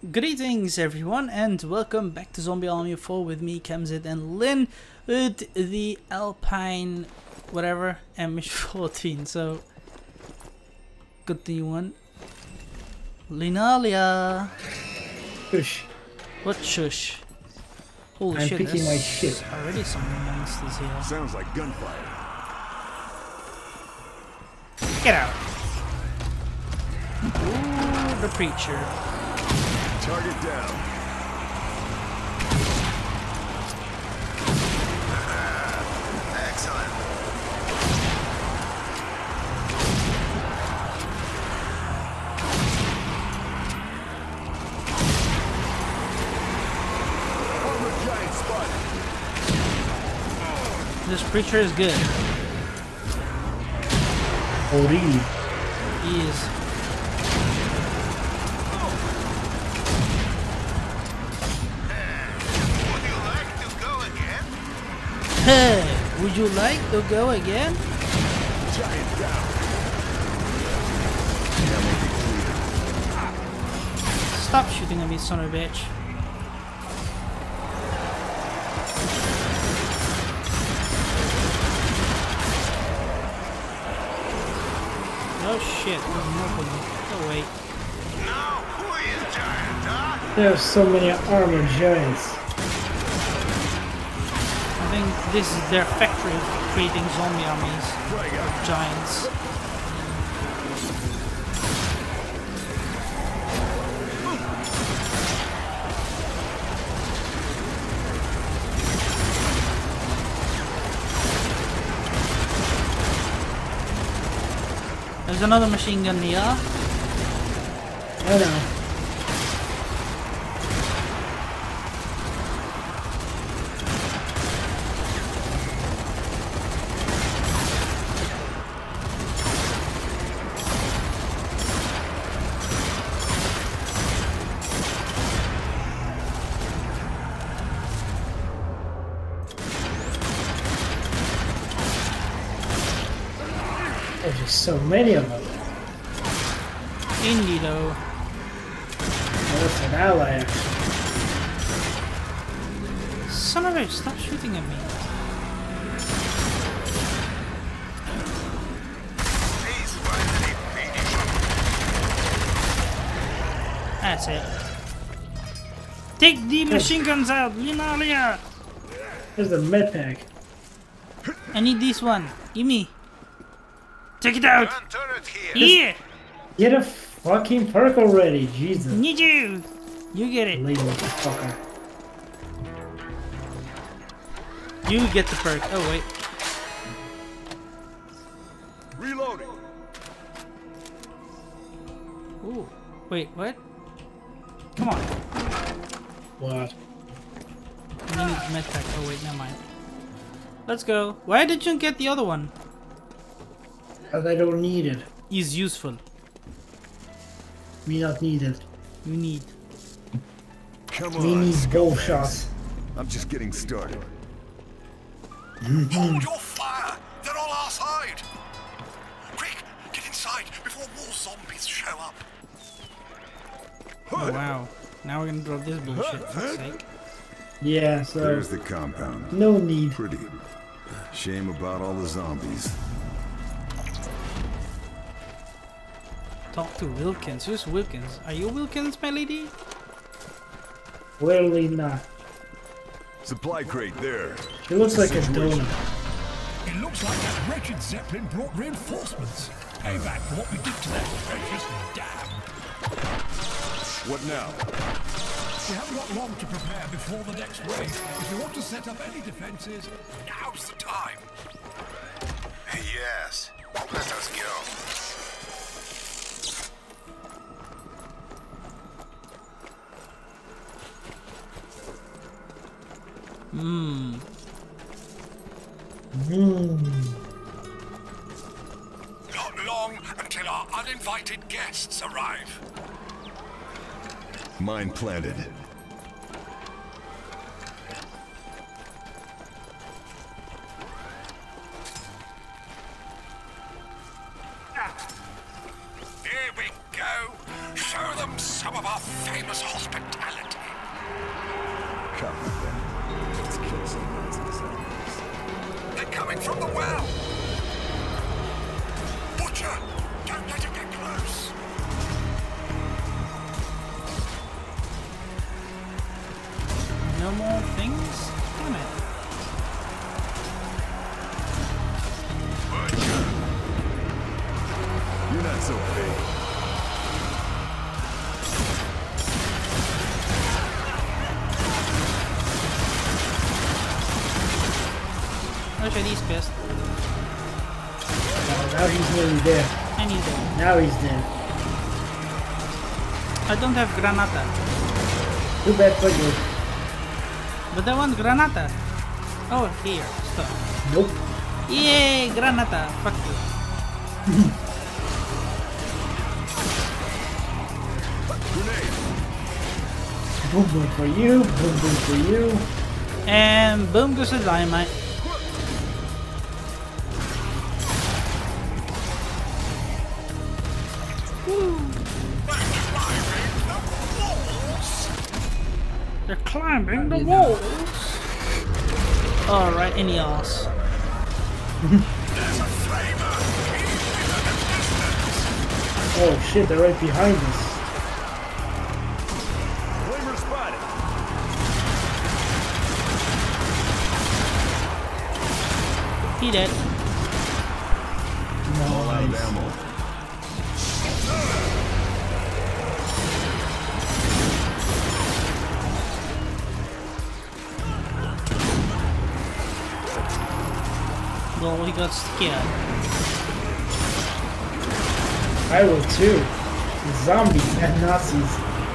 Greetings everyone and welcome back to Zombie Army 4 with me, Kemzit and Lynn with the Alpine whatever MH14. So continue on. Linalia. Shush. What shush? Holy I'm shit, picking my there's shit. already some monsters here. Sounds like gunfire. Get out. Ooh, the preacher. Target down. Excellent. Armored giant spotted. This preacher is good. Ori. He is. Hey, would you like to go again? Giant down. Stop shooting at me, son of a bitch. Oh shit, there's nobody. Oh wait. Now, who is giant, huh? There's so many armored giants. I think this is their factory of creating zombie armies. Giants. There's another machine gun here. I know. There's just so many of them. Indeed, though. Oh, that's an ally, actually. Son of a bitch, stop shooting at me. He's finally finished. That's it. Take the machine guns out, Linalia! There's the med pack. I need this one. Gimme. Take it out! Gun turret here. Here! Get a fucking perk already, Jesus. Need you! You get it. Lazy fucker. You get the perk. Oh wait. Reloading. Ooh. Wait, what? Come on. What? I need medpack. Oh wait, never mind. Let's go. Why did you get the other one? Because I don't need it. Is useful. Me not needed. You need. Come Me on. needs bow shots. I'm just getting started. Hold your fire. They're on our side. Quick, get inside before more zombies show up. Oh wow. Now we're gonna drop this bullshit. For fuck's sake. Yeah, so There's the compound. no need. Pretty. Shame about all the zombies. Talk to Wilkins. Who's Wilkins? Are you Wilkins, my lady? Clearly not. Supply crate there. She looks like a Situation. donut. It looks like that wretched Zeppelin brought reinforcements. Payback for what we did to that precious dam. What now? We haven't got long to prepare before the next wave. If you want to set up any defenses, now's the time. Yes, let us go. Not long until our uninvited guests arrive. Mine planted. Here we go. Show them some of our famous hospitality. Come on, then. Let's kill some Nazi zombies. They're coming from the well. Butcher, don't let it get close. No more things? Damn it. You're not so big. Which are these pissed? Now he's nearly there. I need them. Now he's dead. I don't have granata. Too bad for you. But I want granata. Oh, here. Stop. Nope. Yay, granata. Fuck you. Grenade! Boom boom for you. Boom boom for you. And boom goes the dynamite. They're climbing the walls. Alright, any else? Oh shit, they're right behind us. Flamer spotted! He dead. All out of Nice. ammo. Well, he got scared. I will too. Zombies and Nazis.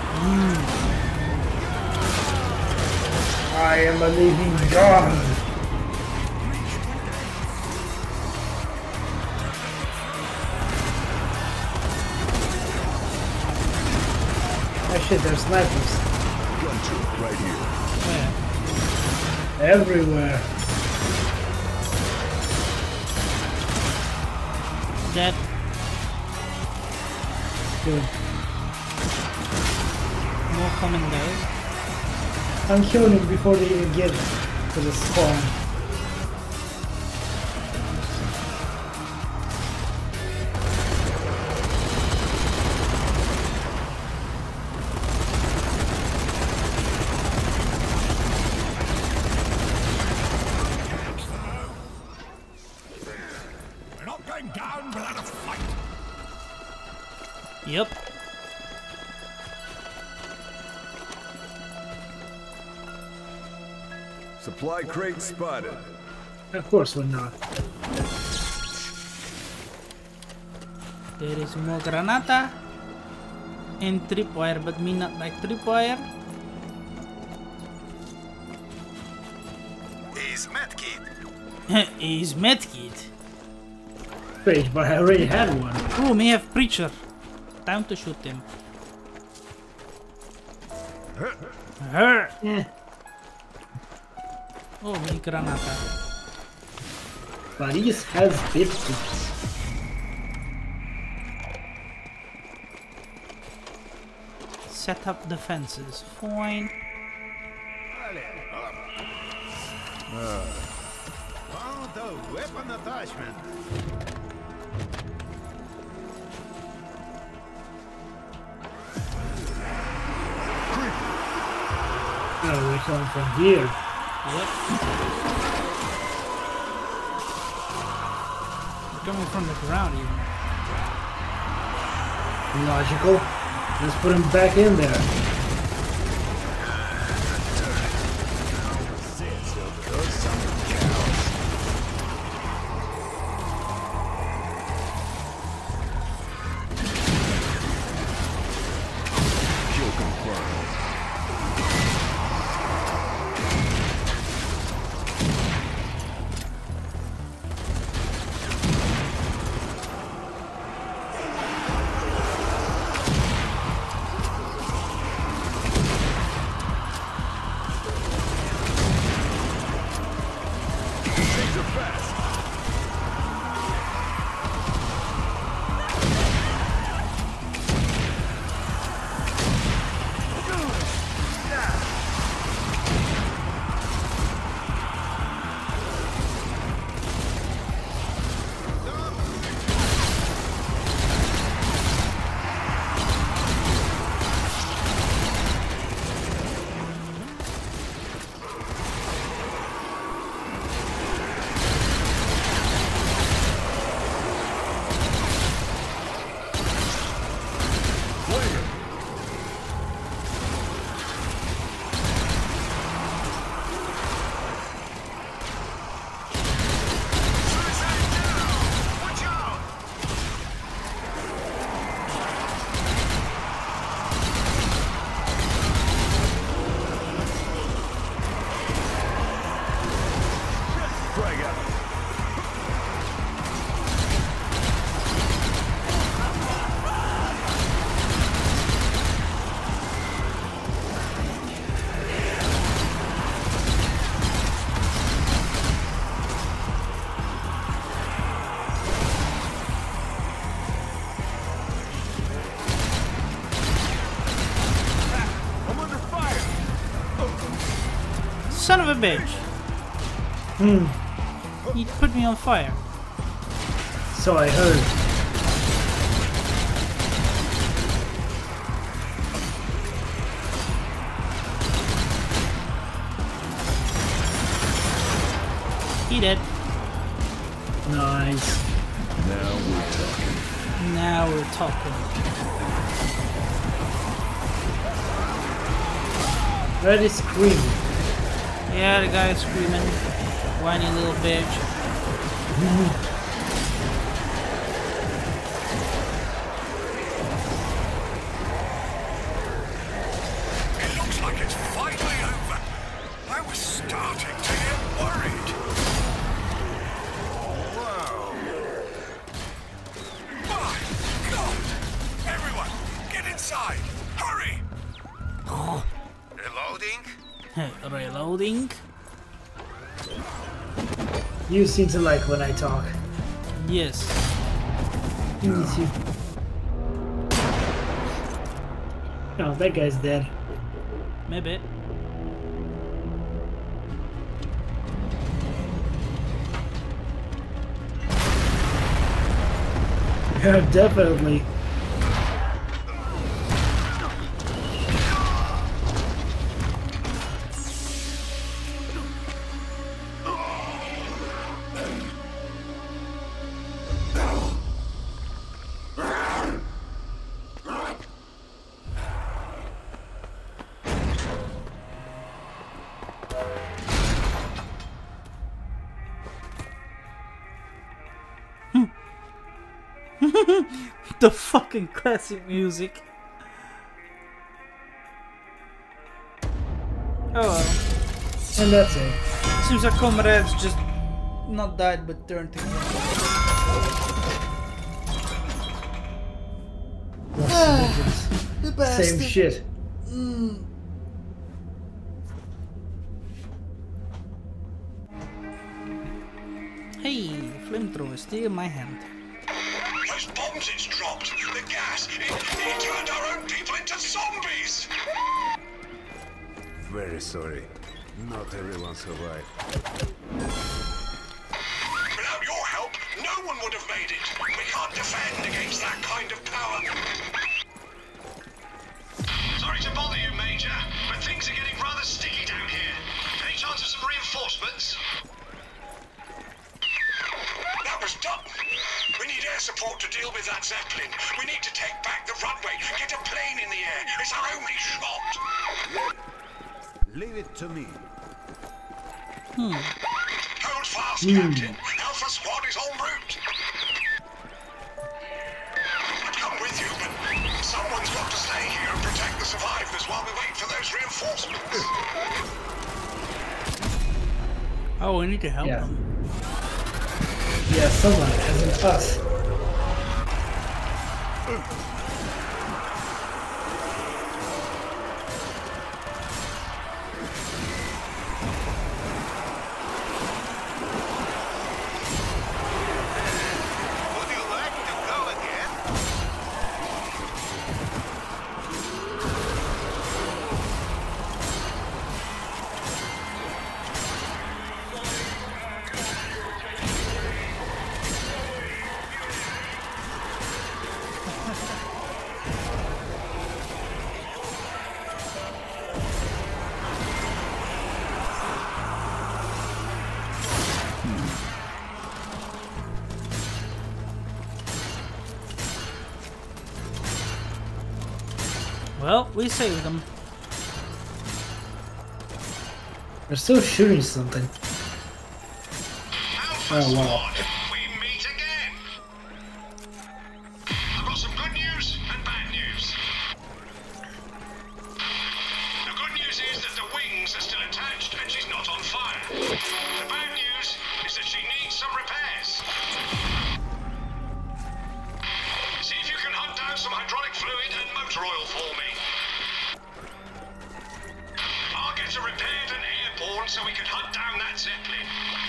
I am a living god. Oh shit, there's snipers. Gun turret right here. Where? Everywhere. Dead. Good. More coming though. I'm killing them before they even get to the spawn. We're not going down without a fight. Yep. Supply crate spotted. Of course we're not. There is more granata and tripwire, but me not like tripwire. He's medkit. Is medkit. Wait, but I already had one. Oh, me have preacher. Time to shoot him. Her. Eh, Oh, me granata. Paris has 50. Set up defenses. Fine. Found the weapon attachment. No, we're coming from here. Yep. Coming from the ground even. Logical. Let's put him back in there. Kill confirmed. Things are fast. son of a bitch! He put me on fire. So I heard. He did. Nice. Now we're talking. Now we're talking. Red is screaming. Yeah, the guy is screaming. Whiny little bitch. It looks like it's finally over. I was starting to get worried. Whoa. My God! Everyone, get inside! Hurry! Reloading? Reloading. You seem to like when I talk. Yes. Me too. Oh, that guy's dead. Maybe. Yeah, definitely. The fucking classic music. Oh well. And that's it. Seems our comrades just not died but turned together. What's the difference? The best. Same shit. Hey, flamethrower, still in my hand. Those bombs it's dropped, the gas, it turned our own people into zombies! Very sorry. Not everyone survived. Without your help, no one would have made it. We can't defend against that kind of power. Sorry to bother you, Major, but things are getting rather sticky down here. Any chance of some reinforcements? That was done. We need air support to deal with that Zeppelin. We need to take back the runway, get a plane in the air. It's our only shot. Leave it to me. Hold fast, Captain. Alpha Squad is en route. I'd come with you, but someone's got to stay here and protect the survivors while we wait for those reinforcements. Oh, we need to help them. Yeah, someone, as in us. Would you like to go again? Well, we saved them. They're still shooting something. Alpha Oh, wow. Squad, we meet again. I've got some good news and bad news. The good news is that the wings are still attached and she's not on fire. The bad news is that she needs some repairs. See if you can hunt down some hydraulic fluid and motor oil for me. I'll get her repaired and airborne so we can hunt down that Zeppelin.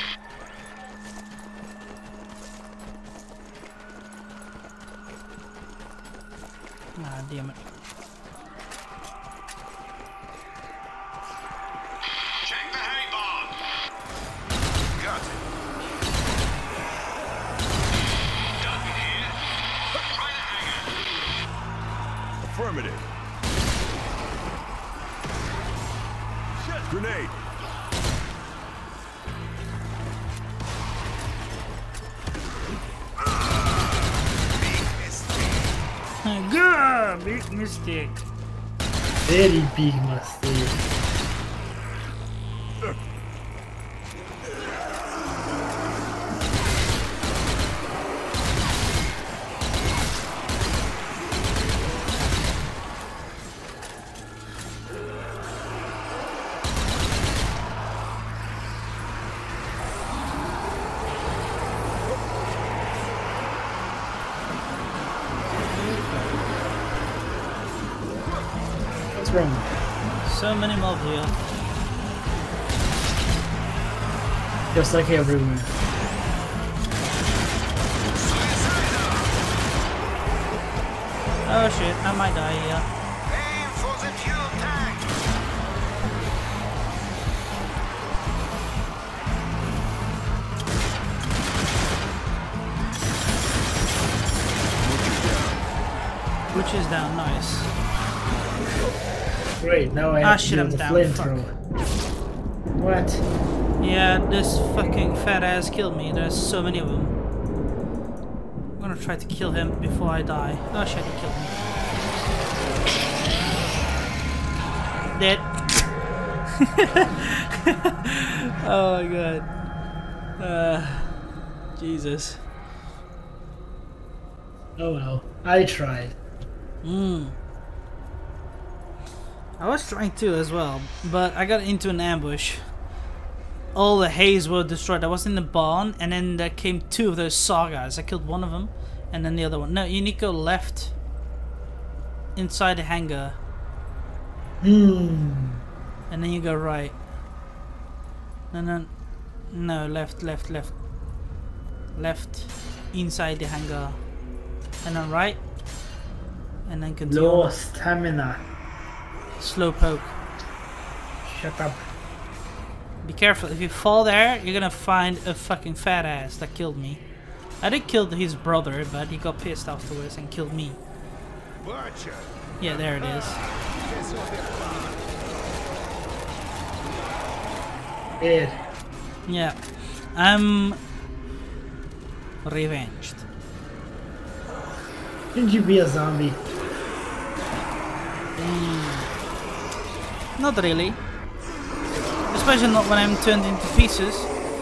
Ah, damn it. Check the hay Grenade. Good, big mistake. Very big mistake. What's wrong? So many mobs here. Just like everywhere. Oh shit, I might die here. Aim for the fuel tank. Which is down, nice. Great, now I have to shit, do I'm the down, flamethrower. What? Yeah, this fucking fat ass killed me. There's so many of them. I'm gonna try to kill him before I die. Oh shit, he killed me. Dead. Oh my god. Jesus. Oh well, I tried. I was trying to as well, but I got into an ambush. All the haze were destroyed. I was in the barn, and then there came two of those saw guys. I killed one of them, and then the other one. No, you need to go left. Inside the hangar. And then you go right. No, left. Left. Inside the hangar. And then right. And then continue. Low stamina. Slow poke. Shut up. Be careful, if you fall there, you're gonna find a fucking fat ass that killed me. I did kill his brother, but he got pissed afterwards and killed me. Butcher. Yeah, there it is. Dead. Yeah. I'm revenged. Shouldn't you be a zombie? Not really. Especially not when I'm turned into pieces.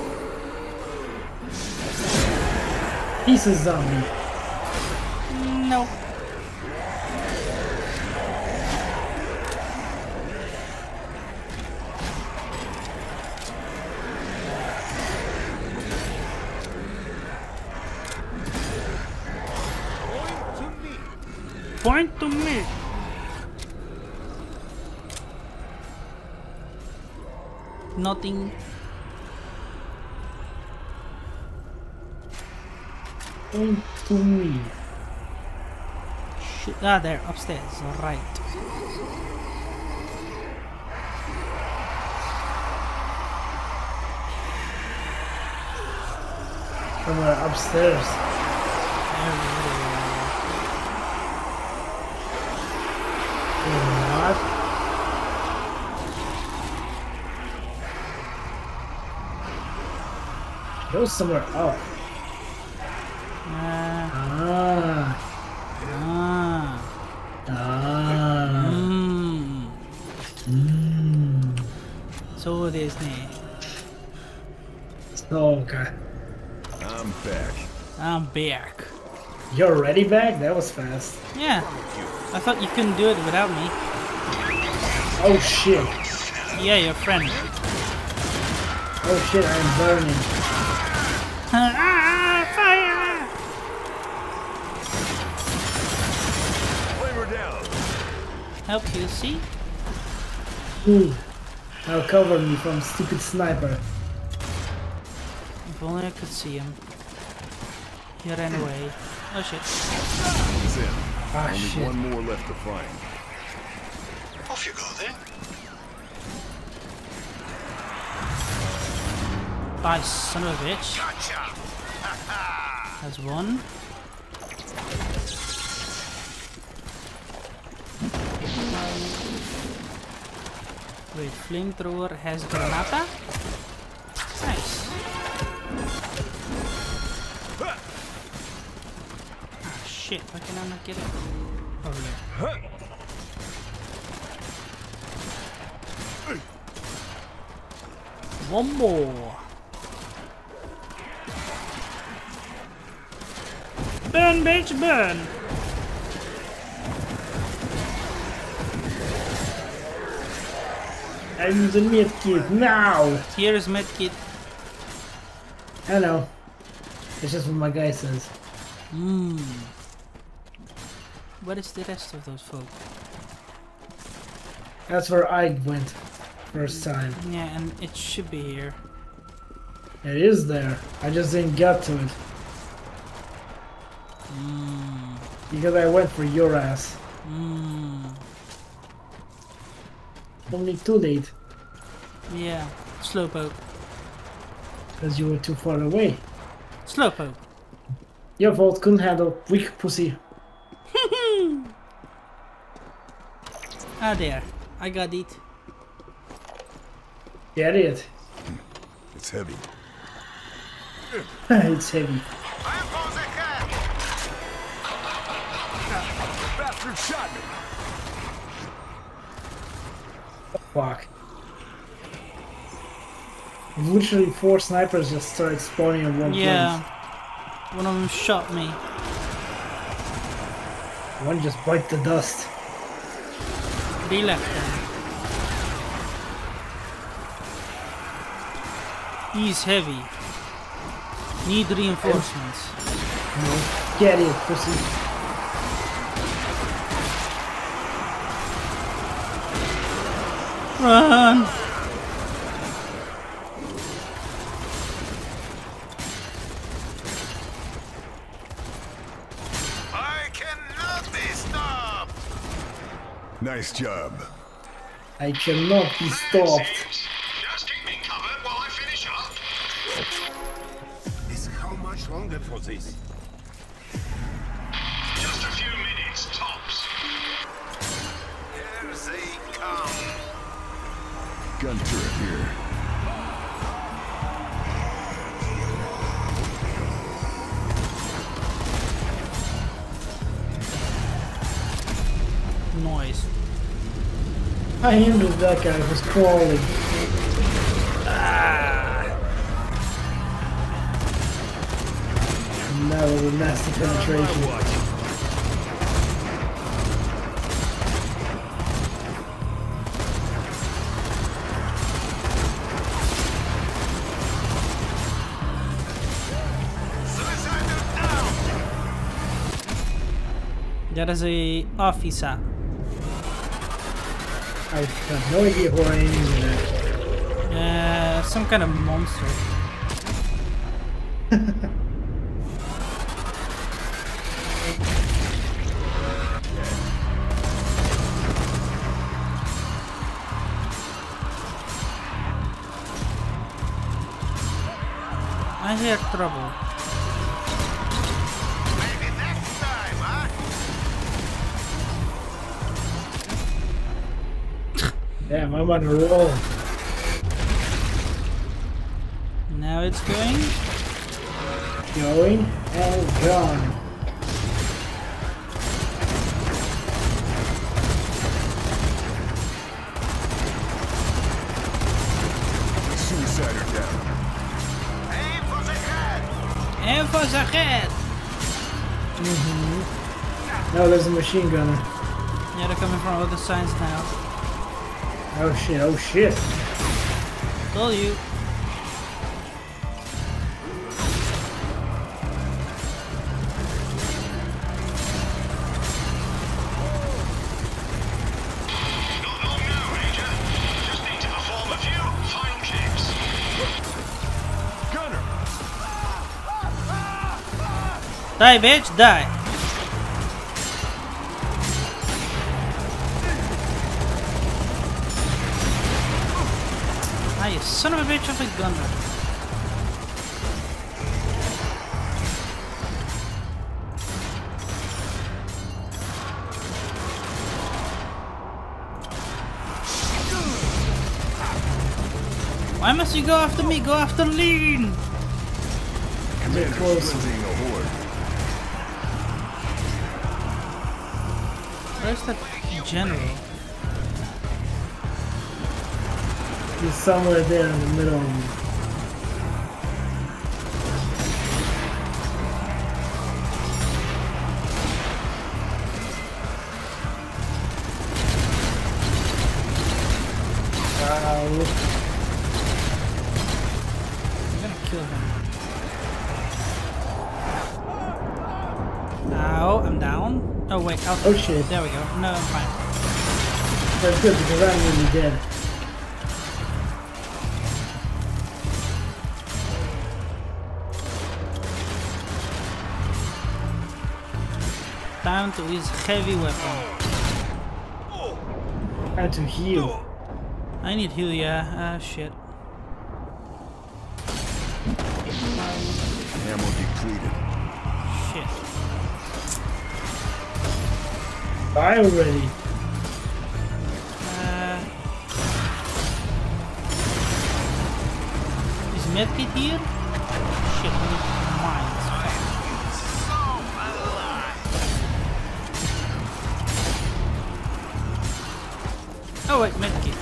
He's a zombie. No. Point to me. Nothing. Point to me. Shit. Ah, there, upstairs. Right. Somewhere upstairs. What? Go somewhere up. Så det är snä. Okay. I'm back. I'm back. You're already back? That was fast. Yeah. I thought you couldn't do it without me. Oh shit. Yeah, your friend. Oh shit, I'm burning. Fire! Flamer down. Help you see? Ooh. Now cover me from stupid sniper. If only I could see him. He ran away. Oh shit. He's in. Ah Only shit. one more left to find. Off you go then. Bye, son of a bitch. Gotcha. That's one. Wait, flamethrower has granata? Nice. Ah, shit, why can I not get it? Over there. One more. Burn, bitch, burn. I use a medkit now. Here is medkit. I know. It's just what my guy says. What is the rest of those folk? That's where I went first time. Yeah, and it should be here. It is there. I just didn't get to it. Because I went for your ass. Only too late. Yeah, slowpoke. Because you were too far away. Slowpoke. Your fault, couldn't handle weak pussy. Ah, there. I got it. Get it. It's heavy. It's heavy. I'm for the cat! Bastard shot me! Fuck. Literally 4 snipers just started spawning in one Yeah. One of them shot me. place. One just bite the dust. They left them. He's heavy. Need reinforcements. No. Get it, pussy. Run! I cannot be stopped! Nice job. I cannot be stopped. Just keep me covered while I finish up. Is how much longer for this? Just a few minutes, tops. Here they come. Gun turret here. Noise. I handled that guy who was crawling. That was a nasty penetration. Suicidal down! That is a officer. I have no idea who I am aiming at. Some kind of monster. I hear trouble. Maybe next time, huh? Damn, I'm on a roll. Now it's going. Going and gone. Suicider down. Aim for the head! And for the head! No, there's a machine gunner. Yeah, they're coming from other sides now. Oh shit, oh shit. Told you. Not long now, Major. Just need to perform a few final checks. Gunner! Die, bitch, die. Ah, you son of a bitch of a gunner. Why must you go after me? Go after Lean! Commander close. fielding a horde. Where's that general? He's somewhere there in the middle. I'm gonna kill him. Ow, I'm down. Oh wait, Oh shit. there we go. No, I'm fine. That's good because I'm really dead. Time to use heavy weapon. Time to heal. I need heal, yeah. Ah, shit. Ammo depleted. Shit. Die already. Is medkit here? Shit, I need mines. Oh wait, medkit.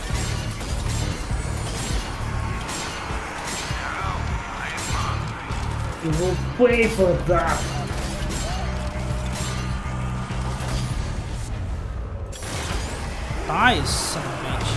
You will pay for that. Die, son of a bitch.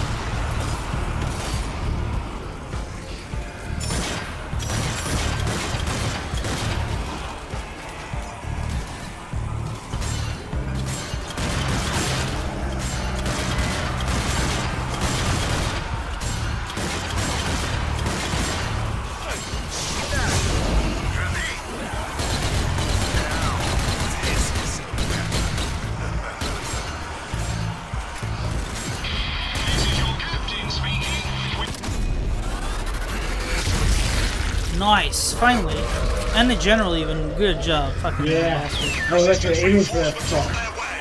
Nice, finally. And the general even. Good job. Fucking Yeah. bastard. I was actually aiming for that fuck. Their way.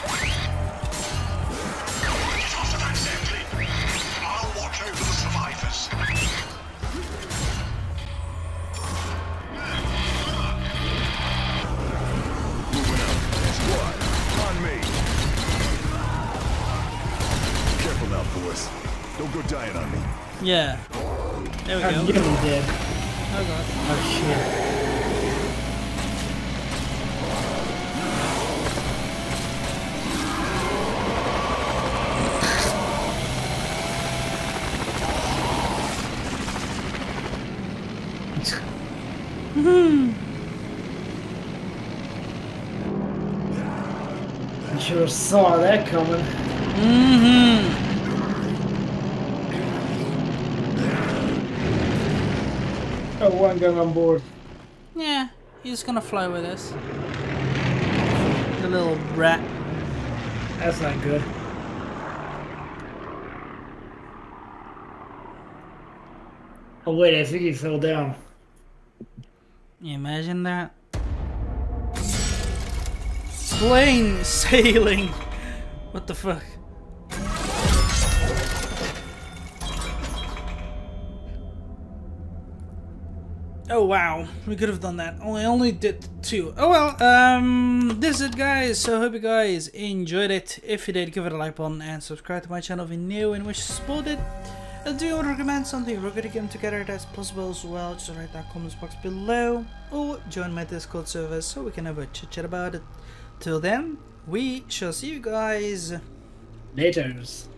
Get after that Zeppelin. I'll watch over the survivors. Moving out. Squad, on me. Careful now, boys. Don't go dying on me. Yeah. There we I'm go. nearly dead. Oh god. Oh shit. I sure saw that coming. Oh, one gun on board. Yeah, he's gonna fly with us. The little brat. That's not good. Oh wait, I think he fell down. You imagine that? Plane sailing! What the fuck? Oh wow, we could have done that. I only did 2. Oh well, this is it guys. So I hope you guys enjoyed it. If you did, give it a like button and subscribe to my channel if you're new and wish to support it. Do you want to recommend something we're gonna game together that's possible as well? Just write that comments box below or join my Discord server so we can have a chit chat about it. Till then, we shall see you guys Laters.